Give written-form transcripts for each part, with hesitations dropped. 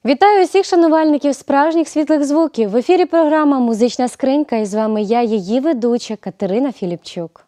Вітаю усіх шанувальників справжніх світлих звуків. В ефірі програма «Музична скринька» і з вами я, її ведуча Катерина Філіпчук.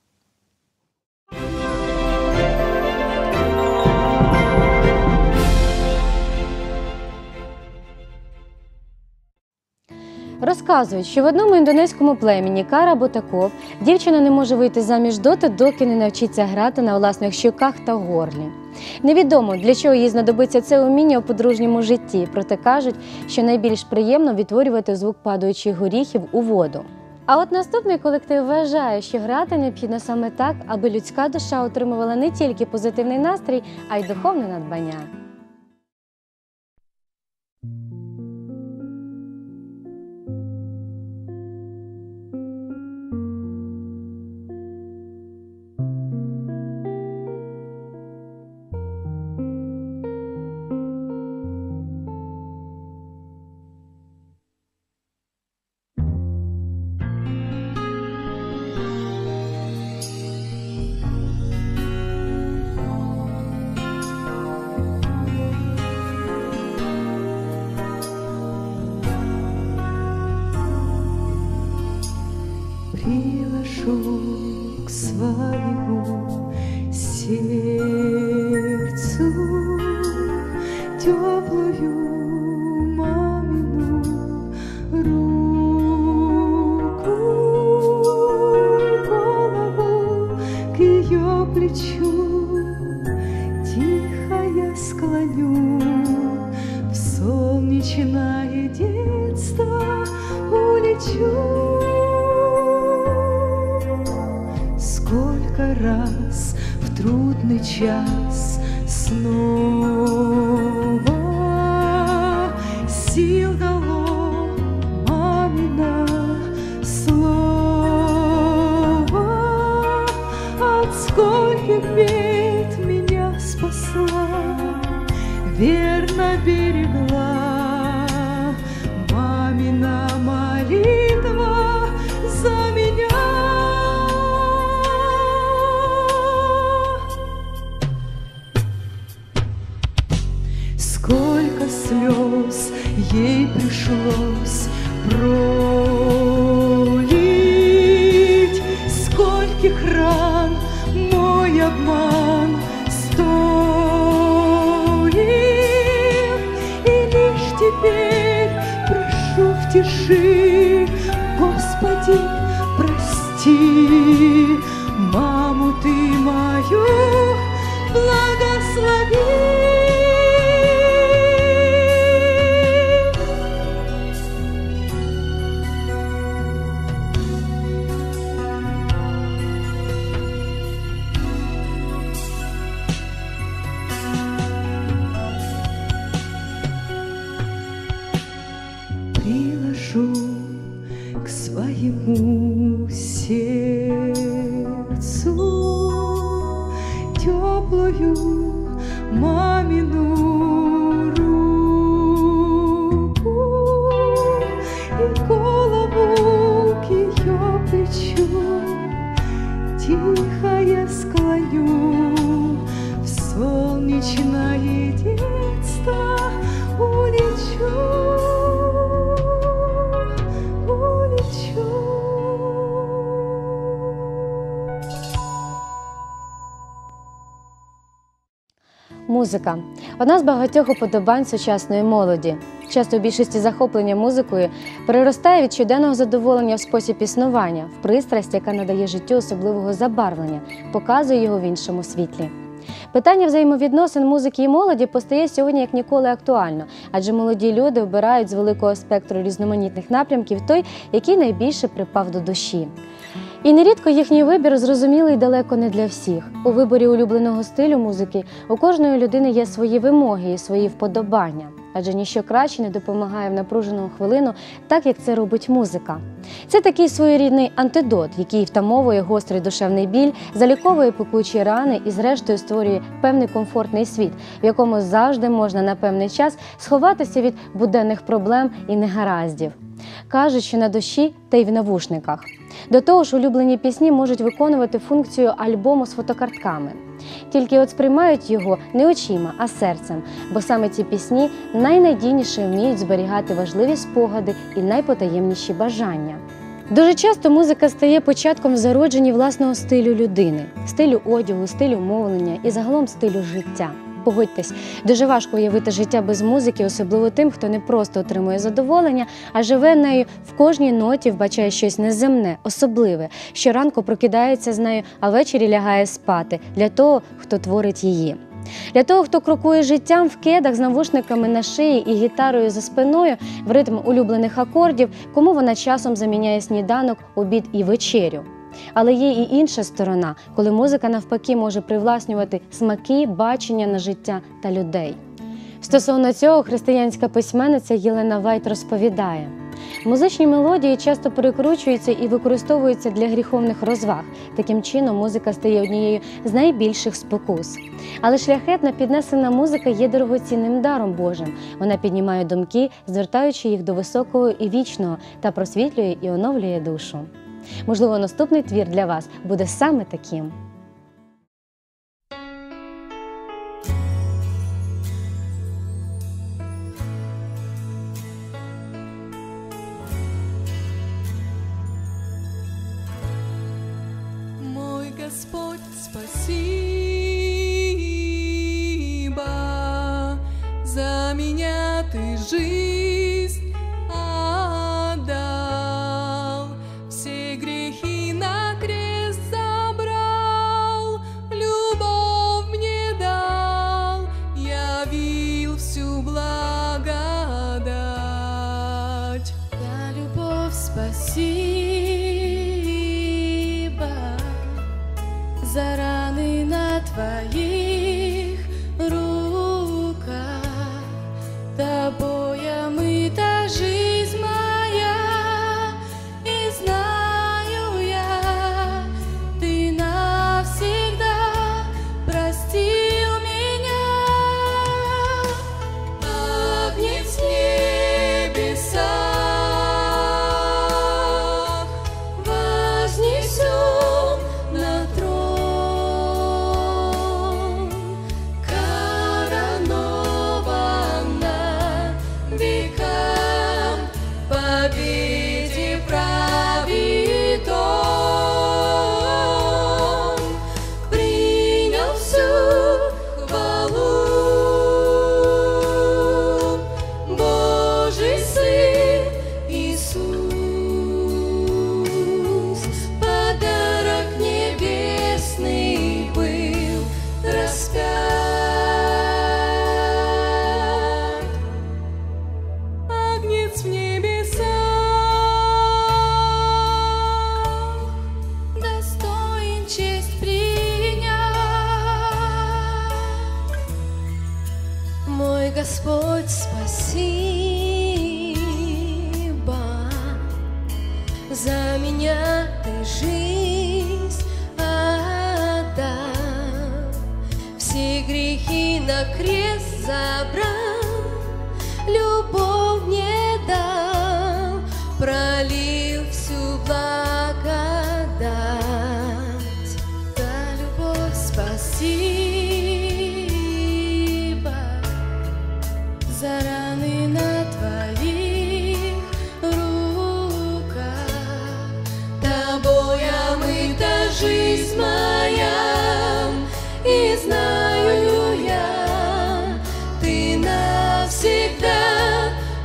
Розказують, що в одному індонезькому племені Кара-Ботаков дівчина не може вийти заміж доти, доки не навчиться грати на власних щоках та горлі. Невідомо, для чого їй знадобиться це уміння у подружньому житті, проте кажуть, що найбільш приємно відтворювати звук падаючих горіхів у воду. А от наступний колектив вважає, що грати необхідно саме так, аби людська душа отримувала не тільки позитивний настрій, а й духовне надбання. Приложу к своему сердцу теплую мамину руку, голову к ее плечу тихо я склоню, в солнечное детство улечу. Сколько раз в трудный час снова сил дало мамино слово, от скольких бед меня спасла, верно берегла мамина молитва за меня. Сколько слез ей пришлось пролить, скольких ран мой обман стоит, и лишь теперь прошу в тиши: Господи, прости, маму ты мою благослови. Приложу к своему сердцу теплую мамину руку и голову к ее плечу тихо я склоню, в солнечное детство улечу. Музика – одна з багатьох уподобань сучасної молоді. Часто у більшості захоплення музикою переростає від щоденного задоволення в спосіб існування, в пристрасть, яка надає життю особливого забарвлення, показує його в іншому світлі. Питання взаємовідносин музики і молоді постає сьогодні як ніколи актуально, адже молоді люди обирають з великого спектру різноманітних напрямків той, який найбільше припав до душі. І нерідко їхній вибір зрозумілий далеко не для всіх. У виборі улюбленого стилю музики у кожної людини є свої вимоги і свої вподобання. Адже ніщо краще не допомагає в напружену хвилину, так як це робить музика. Це такий своєрідний антидот, який втамовує гострий душевний біль, заліковує пекучі рани і зрештою створює певний комфортний світ, в якому завжди можна на певний час сховатися від буденних проблем і негараздів. Кажуть, що на душі та й в навушниках. До того ж, улюблені пісні можуть виконувати функцію альбому з фотокартками. тільки от сприймають його не очима, а серцем, бо саме ці пісні найнадійніше вміють зберігати важливі спогади і найпотаємніші бажання. Дуже часто музика стає початком в зародженні власного стилю людини, стилю одягу, стилю мовлення і загалом стилю життя. Погодьтесь, дуже важко уявити життя без музики, особливо тим, хто не просто отримує задоволення, а живе нею в кожній ноті, вбачає щось неземне, особливе, щоранку прокидається з нею, а ввечері лягає спати для того, хто творить її. Для того, хто крокує життям в кедах з навушниками на шиї і гітарою за спиною в ритм улюблених акордів, кому вона часом заміняє сніданок, обід і вечерю. Але є і інша сторона, коли музика навпаки може привласнювати смаки, бачення на життя та людей. Стосовно цього християнська письменниця Єлена Вайт розповідає: музичні мелодії часто перекручуються і використовуються для гріховних розваг. Таким чином, музика стає однією з найбільших спокус. Але шляхетна піднесена музика є дорогоцінним даром Божим. Вона піднімає думки, звертаючи їх до високого і вічного, та просвітлює і оновлює душу. Можливо, наступний твір для вас буде саме таким. Мой Господь, спасибо за меня ты жизнь отдал, все грехи на крест забрал, любовь мне дал, явил всю благодать. За любовь спасибо, за раны на твоих руках, тобой омыта жизнь моя, и знаю я, ты навсегда простил меня. Агнец в небесах вознесен на трон, коронован на векам, победе правит он, принял всю хвалу. Божий Сын Иисус, подарок небесный был распят. Агнец в небесах достоин честь принять. Мой Господь, спасибо, за меня ты жизнь отдал, все грехи на крест забрал, любовь мне дал, пролил всю благодать. За любовь спасибо, за раны на твоих руках, тобой омыта жизнь моя, и знаю я, ты навсегда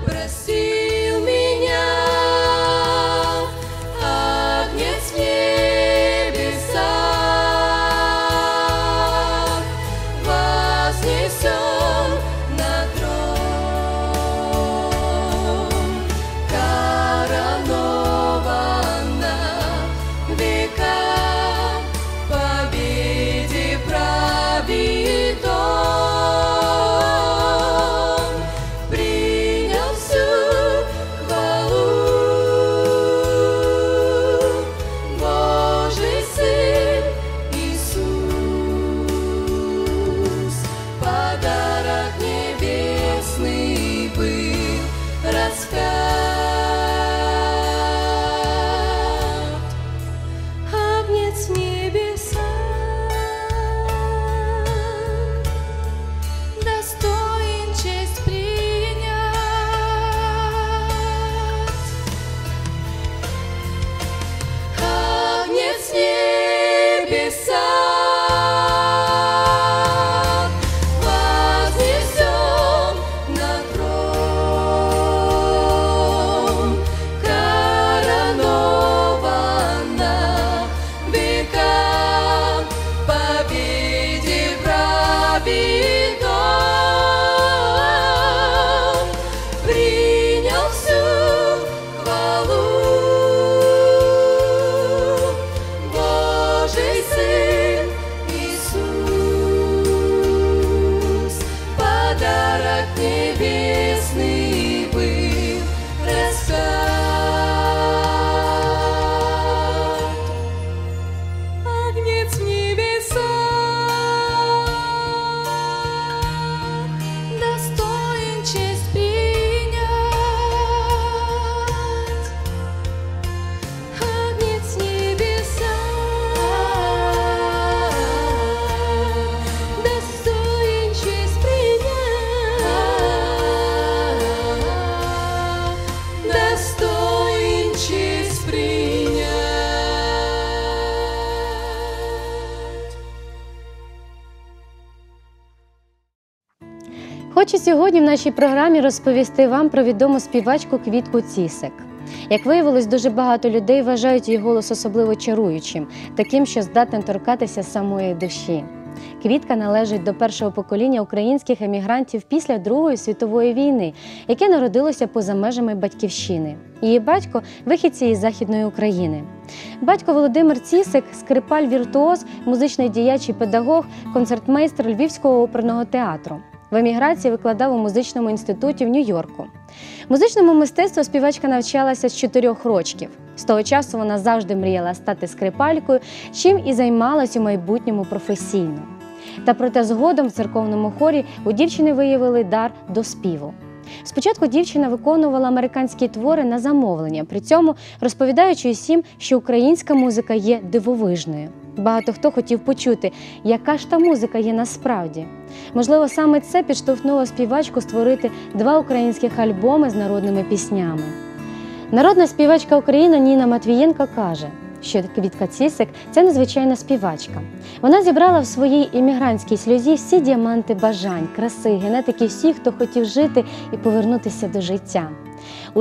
Хочу сьогодні в нашій програмі розповісти вам про відому співачку Квітку Цісик. Як виявилось, дуже багато людей вважають її голос особливо чаруючим, таким, що здатним торкатися самої душі. Квітка належить до першого покоління українських емігрантів після Другої світової війни, яке народилося поза межами батьківщини. Її батько – вихідці із Західної України. Батько Володимир Цісик – скрипаль-віртуоз, музичний діяч і педагог, концертмейстер Львівського оперного театру. В еміграції викладав у музичному інституті в Нью-Йорку. Музичному мистецтву співачка навчалася з 4 років. З того часу вона завжди мріяла стати скрипалькою, чим і займалась у майбутньому професійно. Та проте згодом в церковному хорі у дівчини виявили дар до співу. Спочатку дівчина виконувала американські твори на замовлення, при цьому розповідаючи усім, що українська музика є дивовижною. Багато хто хотів почути, яка ж та музика є насправді. Можливо, саме це підштовхнуло співачку створити 2 українських альбоми з народними піснями. Народна співачка України Ніна Матвієнко каже, що Квітка Цісик – це незвичайна співачка. Вона зібрала в своїй іммігрантській сльозі всі діаманти бажань, краси, генетики всіх, хто хотів жити і повернутися до життя. У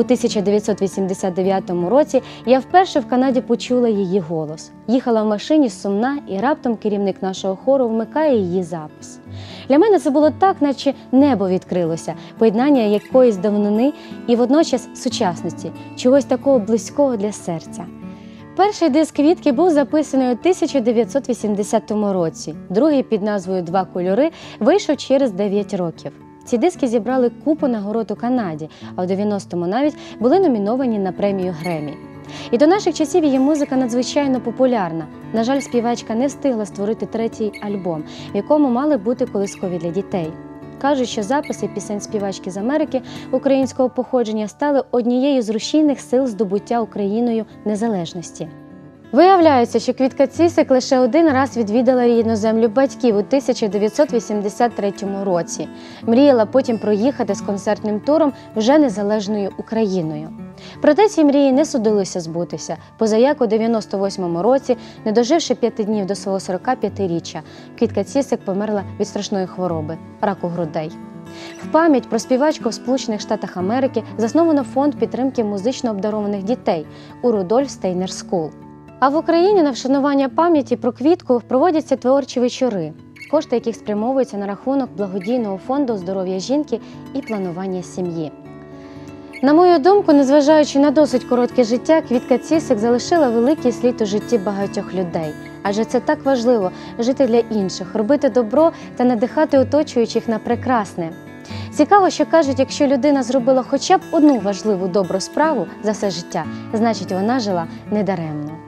1989 році я вперше в Канаді почула її голос. Їхала в машині сумна, і раптом керівник нашого хору вмикає її запис. Для мене це було так, наче небо відкрилося, поєднання якоїсь давнини і водночас сучасності, чогось такого близького для серця. Перший диск Квітки був записаний у 1980 році, другий під назвою «Два кольори» вийшов через 9 років. Ці диски зібрали купу нагород у Канаді, а в 90-му навіть були номіновані на премію Греммі. І до наших часів її музика надзвичайно популярна. На жаль, співачка не встигла створити 3-й альбом, в якому мали бути колискові для дітей. Кажуть, що записи пісень співачки з Америки українського походження стали однією з рушійних сил здобуття Україною незалежності. Виявляється, що Квітка Цісик лише один раз відвідала рідну землю батьків у 1983 році. Мріяла потім проїхати з концертним туром вже незалежною Україною. Проте ці мрії не судилося збутися, позаяк у 98 році, не доживши 5 днів до свого 45-річчя, Квітка Цісик померла від страшної хвороби – раку грудей. В пам'ять про співачку в Сполучених Штатах Америки засновано фонд підтримки музично обдарованих дітей у Рудольф Стейнер Скул. А в Україні на вшанування пам'яті про Квітку проводяться творчі вечори, кошти яких спрямовуються на рахунок благодійного фонду здоров'я жінки і планування сім'ї. На мою думку, незважаючи на досить коротке життя, Квітка Цісик залишила великий слід у житті багатьох людей. Адже це так важливо – жити для інших, робити добро та надихати оточуючих на прекрасне. Цікаво, що кажуть, якщо людина зробила хоча б одну важливу добру справу за все життя, значить вона жила недаремно.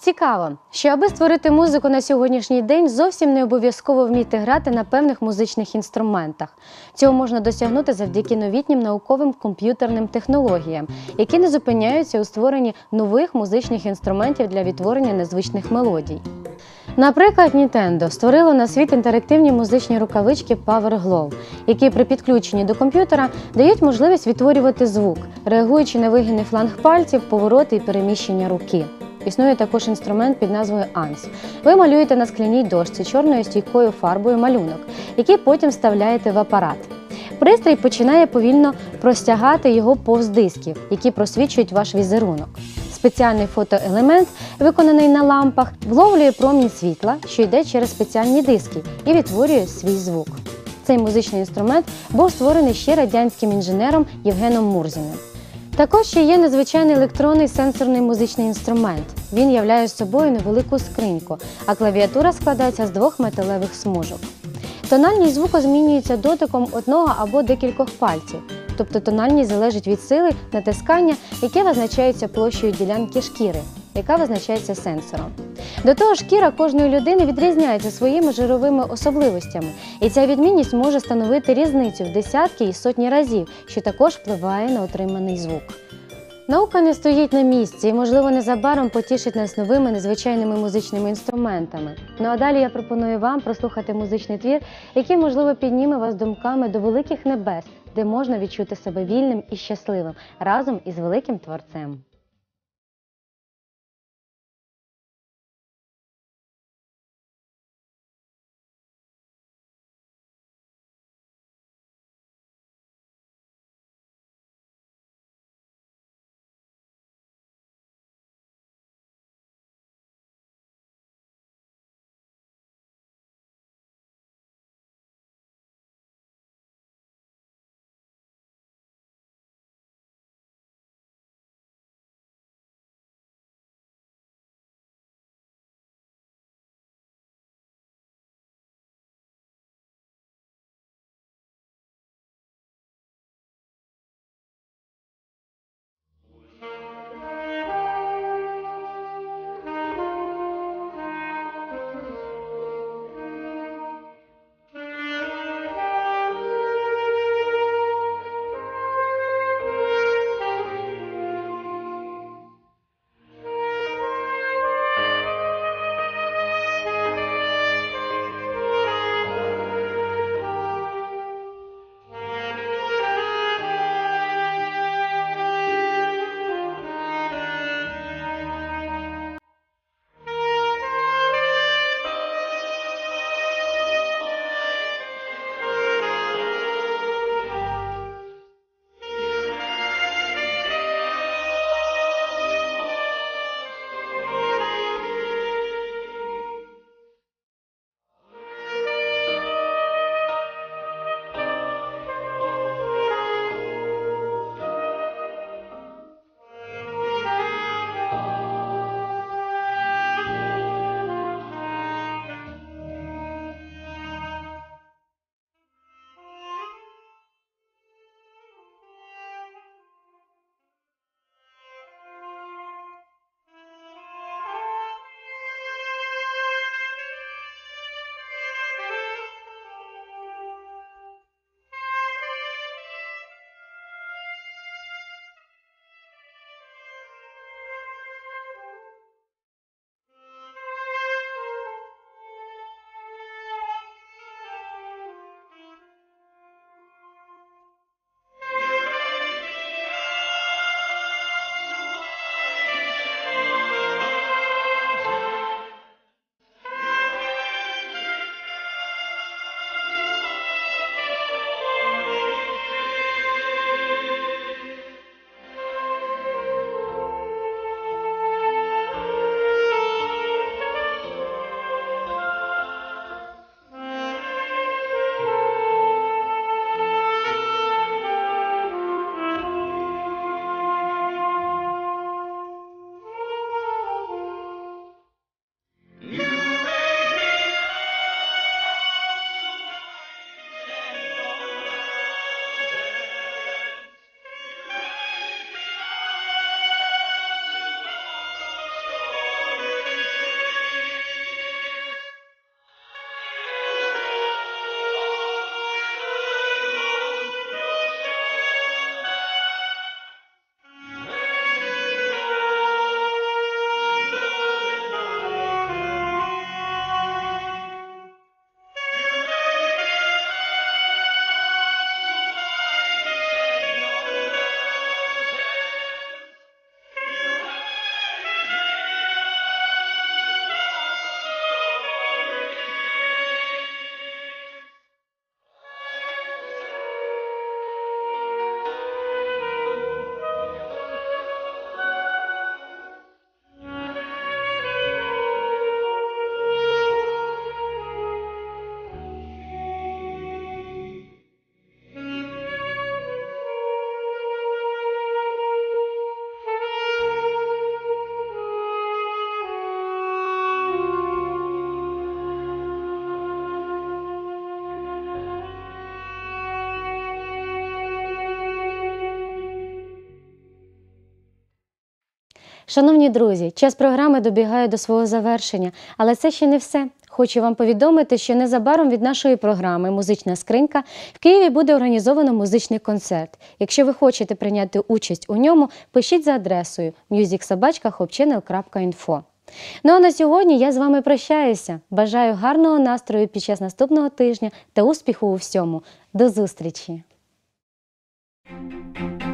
Цікаво, що аби створити музику на сьогоднішній день, зовсім не обов'язково вміти грати на певних музичних інструментах. Цього можна досягнути завдяки новітнім науковим комп'ютерним технологіям, які не зупиняються у створенні нових музичних інструментів для відтворення незвичних мелодій. Наприклад, Nintendo створило на світ інтерактивні музичні рукавички Power Glove, які при підключенні до комп'ютера дають можливість відтворювати звук, реагуючи на вигини фланг пальців, повороти і переміщення руки. Існує також інструмент під назвою Ans. Ви малюєте на скляній дошці чорною стійкою фарбою малюнок, який потім вставляєте в апарат. Пристрій починає повільно простягати його повз дисків, які просвічують ваш візерунок. Спеціальний фотоелемент, виконаний на лампах, вловлює промінь світла, що йде через спеціальні диски, і відтворює свій звук. Цей музичний інструмент був створений ще радянським інженером Євгеном Мурзіним. Також ще є незвичайний електронний сенсорний музичний інструмент. Він являє собою невелику скриньку, а клавіатура складається з двох металевих смужок. Тональність звуку змінюється дотиком одного або декількох пальців, тобто тональність залежить від сили натискання, яке визначається площею ділянки шкіри, яка визначається сенсором. До того ж, шкіра кожної людини відрізняється своїми жировими особливостями, і ця відмінність може становити різницю в десятки і сотні разів, що також впливає на отриманий звук. Наука не стоїть на місці і, можливо, незабаром потішить нас новими незвичайними музичними інструментами. Ну а далі я пропоную вам прослухати музичний твір, який, можливо, підніме вас думками до великих небес, де можна відчути себе вільним і щасливим разом із великим творцем. Шановні друзі, час програми добігає до свого завершення, але це ще не все. Хочу вам повідомити, що незабаром від нашої програми «Музична скринька» в Києві буде організовано музичний концерт. Якщо ви хочете прийняти участь у ньому, пишіть за адресою music@hopchannel.info. Ну а на сьогодні я з вами прощаюся. Бажаю гарного настрою під час наступного тижня та успіху у всьому. До зустрічі!